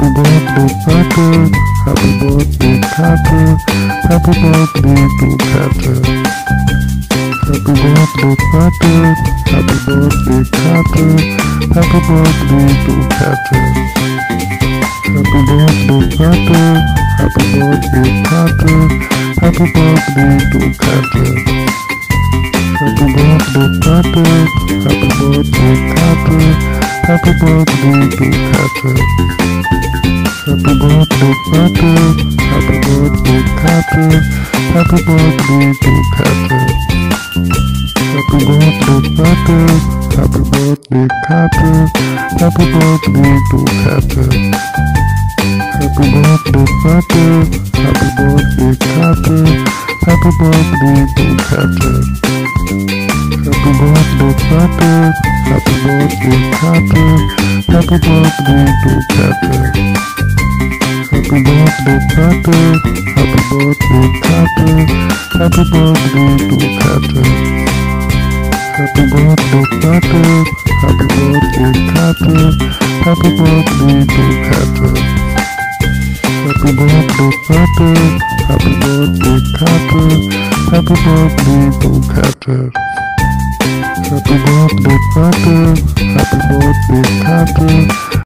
Happy birthday, Carter. Happy birthday, Carter. Happy birthday to Carter. Happy birthday, Carter. Happy birthday, Carter. Happy birthday to Carter. Happy birthday, Carter. Happy birthday, Carter. Happy birthday to Carter. Happy birthday, Carter. Happy birthday, Carter. Happy birthday to Carter. Happy birthday, Carter. Happy birthday, Carter. Happy birthday to Carter. Happy birthday, Carter. Happy birthday, Carter. Happy birthday to Carter. Happy birthday, Carter. Happy birthday, Carter. Happy birthday to Carter. Happy birthday, Carter. Happy birthday, Carter. Happy birthday to Carter. Happy birthday, Carter. Happy birthday, Carter. Happy birthday to Carter. Happy birthday, Carter. Happy birthday, Carter. Happy birthday to Carter. Happy birthday, Carter. Happy birthday, Carter. Happy birthday to Carter. Happy birthday, Carter. Happy birthday, Carter.